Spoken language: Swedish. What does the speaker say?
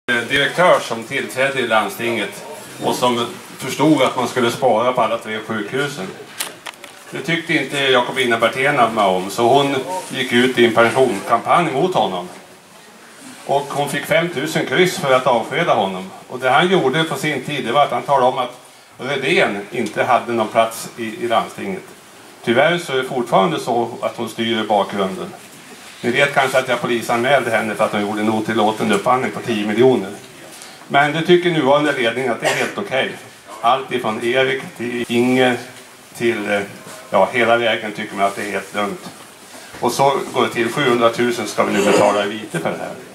Direktör som tillträdde i landstinget och som förstod att man skulle spara på alla 3 sjukhusen. Det tyckte inte Jakobina Bertén om, så hon gick ut i en pensionskampanj mot honom. Och hon fick 5 000 kryss för att avskeda honom. Och det han gjorde på sin tid, det var att han talade om att Redén inte hade någon plats i landstinget. Tyvärr så är det fortfarande så att hon styr i bakgrunden. Ni vet kanske att jag polisanmälde henne för att hon gjorde en otillåten upphandling på 10 miljoner. Men det tycker nuvarande ledning att det är helt okej. Allt ifrån Erik till Inger till hela vägen tycker man att det är helt lugnt. Och så går det till 700 000 ska vi nu betala i vite för det här.